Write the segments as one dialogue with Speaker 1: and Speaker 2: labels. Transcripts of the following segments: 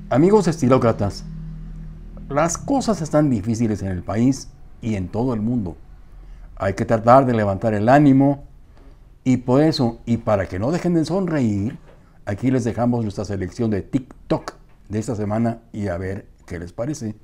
Speaker 1: Amigos estilócratas, las cosas están difíciles en el país y en todo el mundo. Hay que tratar de levantar el ánimo y por eso, y para que no dejen de sonreír, aquí les dejamos nuestra selección de TikTok de esta semana y a ver qué les parece.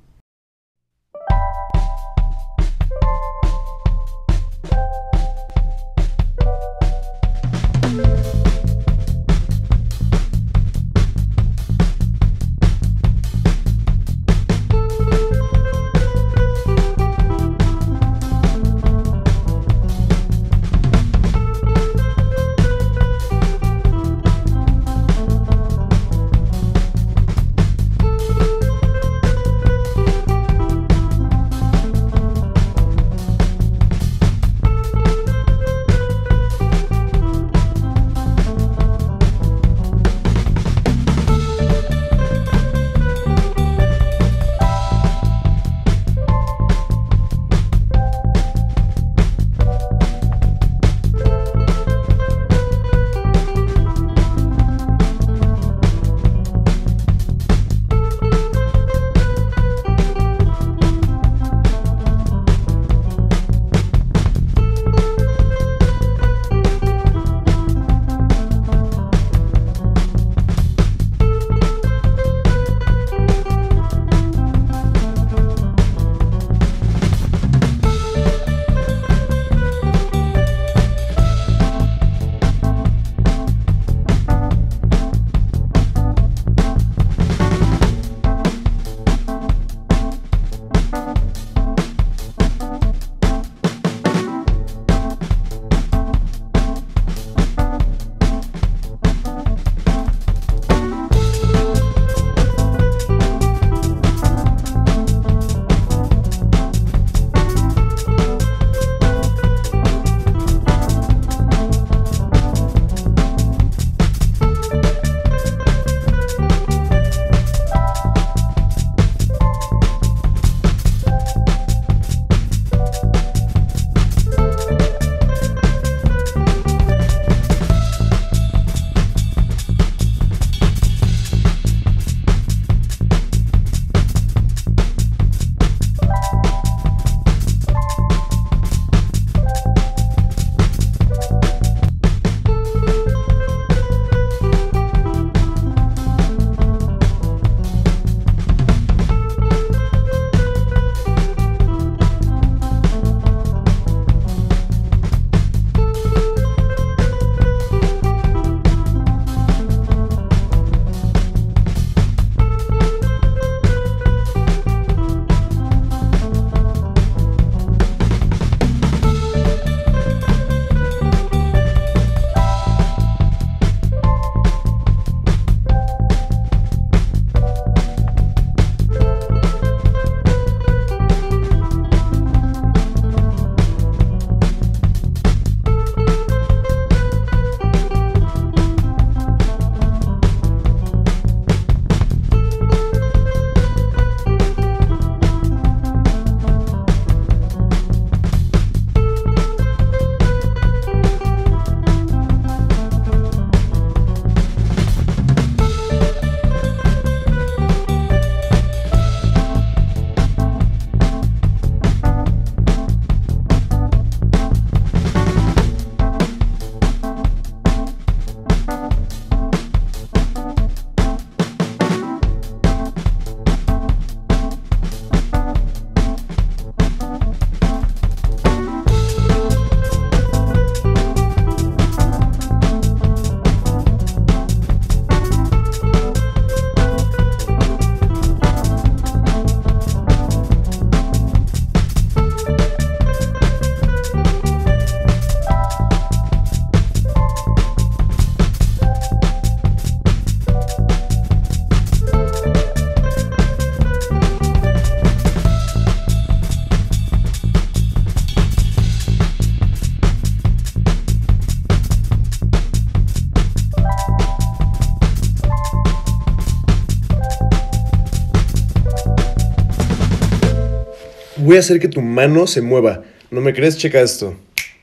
Speaker 2: Voy a hacer que tu mano se mueva. ¿No me crees? Checa esto.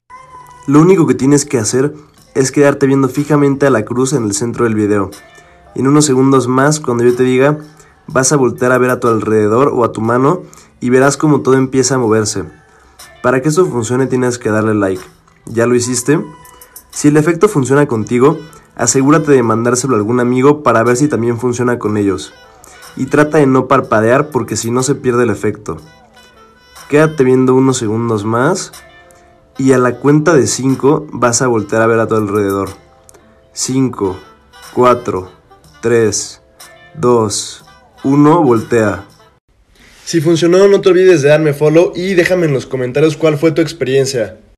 Speaker 3: Lo único que tienes que hacer es quedarte viendo fijamente a la cruz en el centro del video. Y en unos segundos más, cuando yo te diga, vas a voltear a ver a tu alrededor o a tu mano y verás como todo empieza a moverse. Para que esto funcione tienes que darle like. ¿Ya lo hiciste? Si el efecto funciona contigo, asegúrate de mandárselo a algún amigo para ver si también funciona con ellos. Y trata de no parpadear porque si no se pierde el efecto. Quédate viendo unos segundos más y a la cuenta de 5 vas a voltear a ver a tu alrededor. 5, 4, 3, 2, 1, voltea.
Speaker 2: Si funcionó, no te olvides de darme follow y déjame en los comentarios cuál fue tu experiencia.